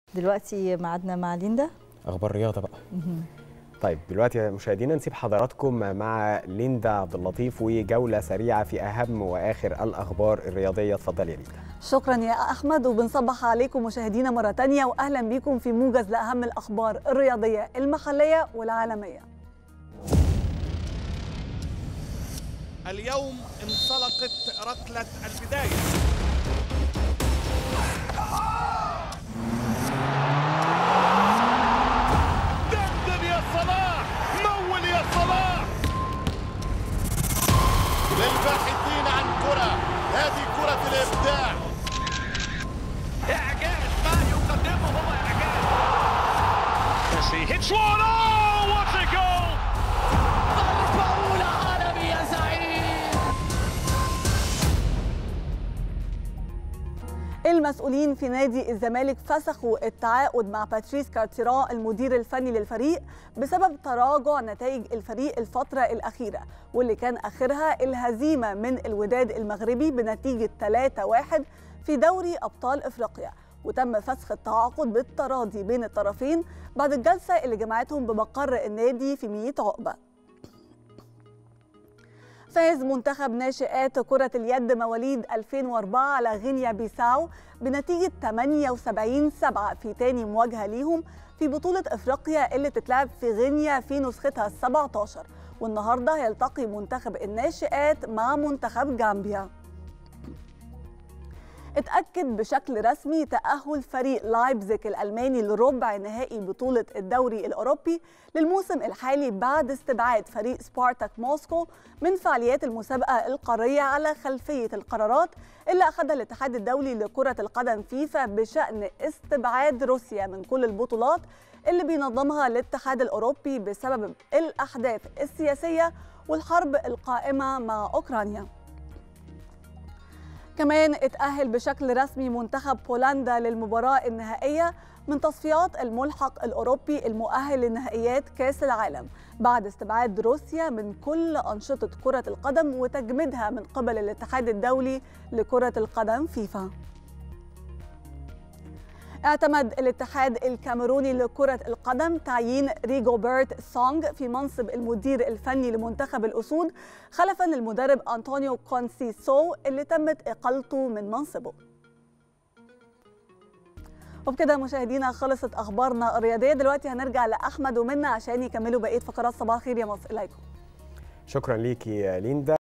دلوقتي ميعادنا مع ليندا. اخبار رياضه بقى. طيب دلوقتي يا مشاهدينا نسيب حضراتكم مع ليندا عبد اللطيف وجوله سريعه في اهم واخر الاخبار الرياضيه. اتفضلي يا ليندا. شكرا يا احمد، وبنصبح عليكم مشاهدينا مره ثانيه، واهلا بكم في موجز لاهم الاخبار الرياضيه المحليه والعالميه. اليوم انطلقت ركله البدايه. للباحثين عن كرة، هذه كرة الإبداع. إعجاز ما يقدمه هو إعجاز. ميسي hits one. Oh, what a goal! ضربة أولى عالمي يا زعيم. المسؤولين في نادي الزمالك فسخوا التعاقد مع باتريس كارتيران المدير الفني للفريق بسبب تراجع نتائج الفريق الفترة الأخيرة، واللي كان آخرها الهزيمة من الوداد المغربي بنتيجة 3-1 في دوري أبطال إفريقيا. وتم فسخ التعاقد بالتراضي بين الطرفين بعد الجلسة اللي جمعتهم بمقر النادي في 100 عقبة. فاز منتخب ناشئات كرة اليد مواليد 2004 على غينيا بيساو بنتيجة 78-7 في تاني مواجهة ليهم في بطولة افريقيا اللي تتلعب في غينيا في نسختها ال17، والنهارده هيلتقي منتخب الناشئات مع منتخب جامبيا. اتأكد بشكل رسمي تأهل فريق لايبزيج الألماني لربع نهائي بطولة الدوري الأوروبي للموسم الحالي بعد استبعاد فريق سبارتاك موسكو من فعاليات المسابقة القارية على خلفية القرارات اللي أخذها الاتحاد الدولي لكرة القدم فيفا بشأن استبعاد روسيا من كل البطولات اللي بينظمها الاتحاد الأوروبي بسبب الأحداث السياسية والحرب القائمة مع أوكرانيا. كمان اتأهل بشكل رسمي منتخب بولندا للمباراة النهائية من تصفيات الملحق الأوروبي المؤهل لنهائيات كأس العالم بعد استبعاد روسيا من كل أنشطة كرة القدم وتجميدها من قبل الاتحاد الدولي لكرة القدم فيفا. اعتمد الاتحاد الكاميروني لكرة القدم تعيين ريغوبرت سونغ في منصب المدير الفني لمنتخب الأسود خلفا للمدرب أنطونيو كونسيسو اللي تمت إقالته من منصبه. وبكده مشاهدينا خلصت أخبارنا الرياضية. دلوقتي هنرجع لأحمد ومنى عشان يكملوا بقية فقرات صباح الخير يا مصر. إليكم. شكرا ليكي يا ليندا.